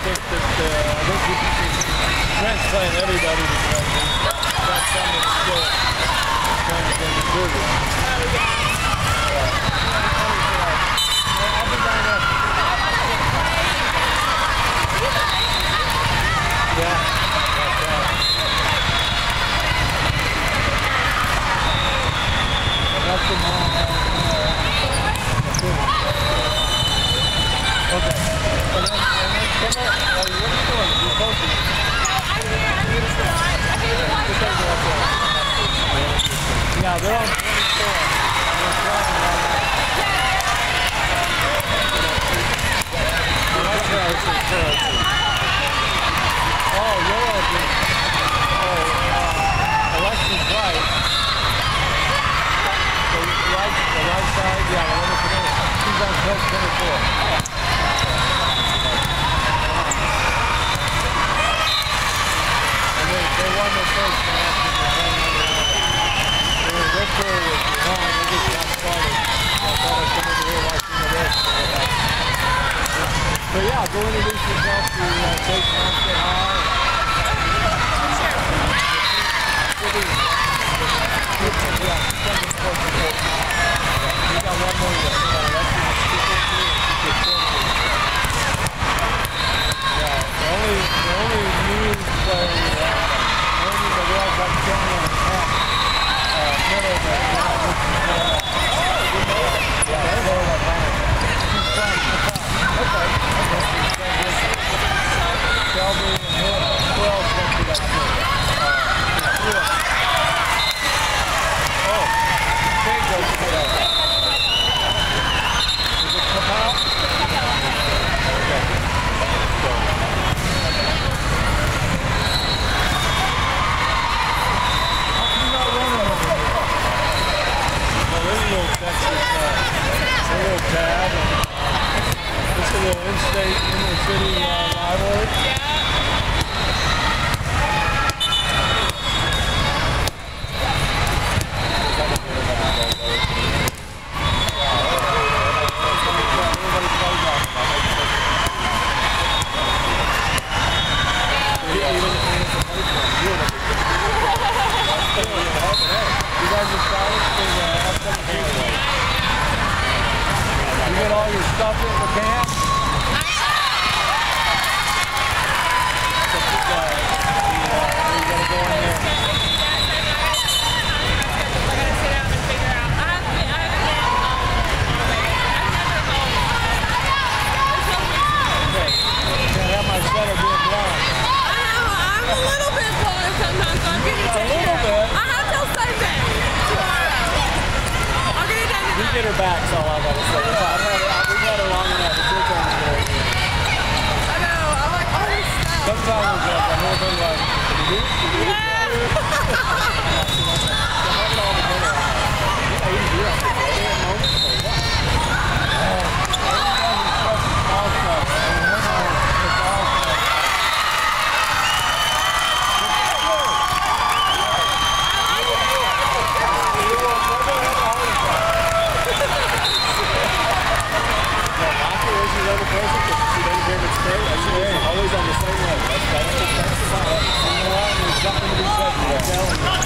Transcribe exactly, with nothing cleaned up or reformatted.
think that uh, I think we can see Trent's playing everybody today. That's something that's still trying to get improved. Oh, yeah. I'll be down there. Yeah. That's the mom. Okay. And then, and then come on. Oh, what are you doing? You posted? No, I'm here. I'm here to watch. I came to watch them. Yeah, they're on twenty-four. They're flying right now. Oh, that's right. It's encouraging. Oh, you're open. Oh, uh, Alexa's right. The right, the right side, yeah, the one that's in it. She's on post twenty-four. And they, they won their first match in the game. Their career was long. They just got started. So I thought I'd come over here watching the race. So yeah, go introduce yourself to uh, Chase Monster High. You got one more to go. Yeah, the only, the only new player we have, only the girl got Johnny on the top, uh, middle that we have with the uh, yeah, they know that line. She's trying to top. Okay, okay. Shelby and Hill, who else went to that team? Uh, yeah. Oh, Kate goes to that. Does it come out? Okay. So. How come you're not running over here? Well, there's a little Texas, uh, a little T A V. Just a little in-state, inner-city uh, rivalry. Yeah. You guys excited for the upcoming season? You get all your stuff in the camp? So, uh, you, uh, you gotta go in there. We're going to sit down and figure out. I haven't been, I haven't been Okay. Can't have my setter being blind. I know, I'm a little bit blind sometimes, so I'm getting A little bit. I have till Sunday tomorrow. I'll get it done You tonight. get her back, so I've got to say. I've had her, we've had her long enough. It's your turn to go. I know, I'm like, oh, stuff. Sometimes it's like a whole thing like, did you do? Did you do? Yes. Always on the same way. That's, that's, that's, that's, you know what? There's something to be said for that.